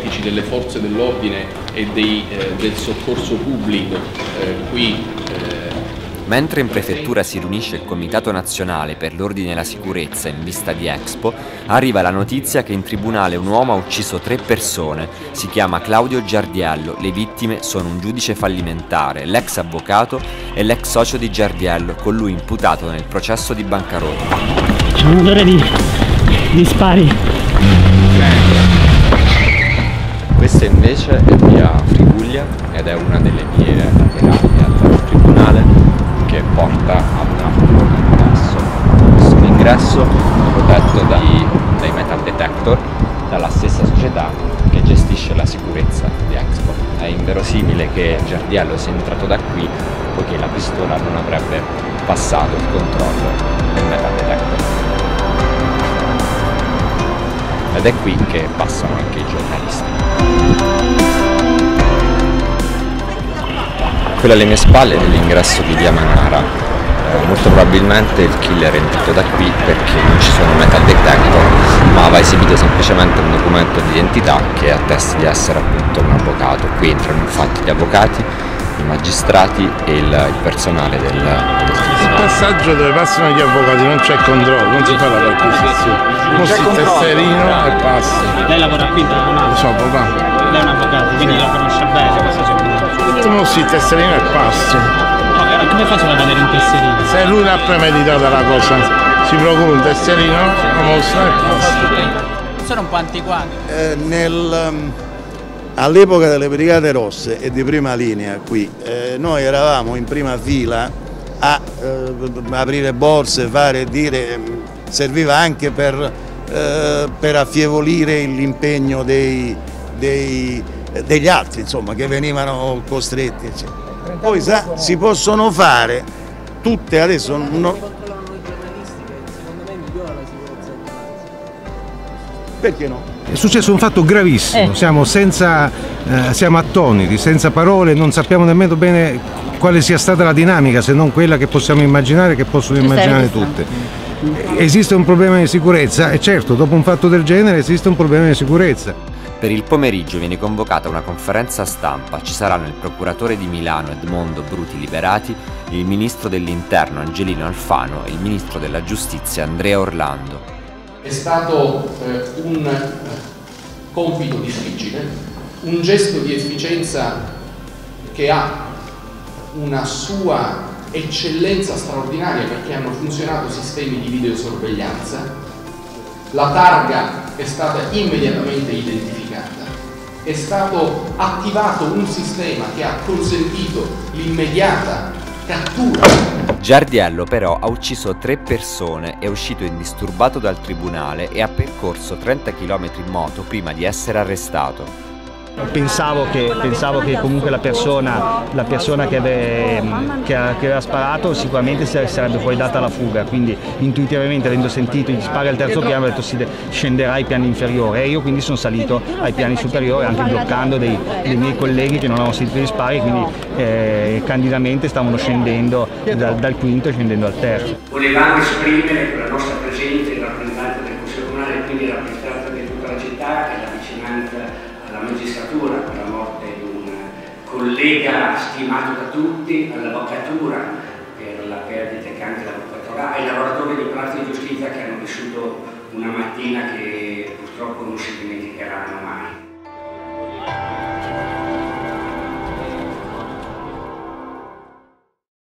vertici delle forze dell'ordine e del soccorso pubblico Mentre in prefettura si riunisce il Comitato Nazionale per l'Ordine e la Sicurezza in vista di Expo, arriva la notizia che in tribunale un uomo ha ucciso 3 persone. Si chiama Claudio Giardiello, le vittime sono un giudice fallimentare, l'ex avvocato e l'ex socio di Giardiello, con lui imputato nel processo di bancarotta. C'è un odore di spari. Questa invece è via Friguglia ed è una delle vie laterali al tribunale che porta ad un altro ingresso. Questo è un ingresso protetto dai metal detector dalla stessa società che gestisce la sicurezza di Expo. È inverosimile che Giardiello sia entrato da qui poiché la pistola non avrebbe passato il controllo del metal detector. Ed è qui che passano anche i giornalisti. Quello alle mie spalle è l'ingresso di via Manara. Molto probabilmente il killer è entrato da qui perché non ci sono metal detector, ma va esibito semplicemente un documento di identità che attesti di essere appunto un avvocato. Qui entrano infatti gli avvocati, i magistrati e il personale del tribunale. Il passaggio dove passano gli avvocati non c'è controllo, non si fa la perquisizione. Non si tesserino e passa. Lei lavora qui in tribunale? Lo so, papà. Lei è un avvocato, quindi la conosce bene questa situazione. Tu non si tesserino e passi. No, come faccio ad avere un tesserino? Se lui l'ha premeditata la cosa, si procura un tesserino, lo mostra e passa. Sono un po' antiquati. All'epoca delle Brigate Rosse e di prima linea qui, noi eravamo in prima fila a aprire borse, fare e dire, serviva anche per affievolire l'impegno degli altri, insomma, che venivano costretti, eccetera. Poi si possono fare tutte adesso. Perché no? È successo un fatto gravissimo, siamo attoniti, senza parole, non sappiamo nemmeno bene quale sia stata la dinamica, se non quella che possiamo immaginare, che possono immaginare tutte. Esiste un problema di sicurezza e certo, dopo un fatto del genere esiste un problema di sicurezza. Per il pomeriggio viene convocata una conferenza stampa, ci saranno il procuratore di Milano Edmondo Bruti Liberati, il ministro dell'Interno Angelino Alfano e il ministro della Giustizia Andrea Orlando. È stato un compito difficile, un gesto di efficienza che ha una sua eccellenza straordinaria perché hanno funzionato sistemi di videosorveglianza, la targa è stata immediatamente identificata, è stato attivato un sistema che ha consentito l'immediata cattura. Giardiello però ha ucciso 3 persone, è uscito indisturbato dal tribunale e ha percorso 30 km in moto prima di essere arrestato. Pensavo che comunque la persona che aveva sparato sicuramente si sarebbe poi data la fuga, quindi intuitivamente, avendo sentito gli spari al terzo piano, ho detto scenderà ai piani inferiori e io quindi sono salito ai piani superiori anche bloccando dei miei colleghi che non avevano sentito gli spari, quindi candidamente stavano scendendo dal quinto e scendendo al terzo. Volevamo esprimere con la nostra presenza il rappresentante del Consiglio Comunale e quindi il rappresentante di tutta la città e la vicinanza alla magistratura per la morte di un collega stimato da tutti, all'avvocatura per la perdita che anche l'avvocatura, ai lavoratori dei palazzi di giustizia che hanno vissuto una mattina che purtroppo non si dimenticheranno mai.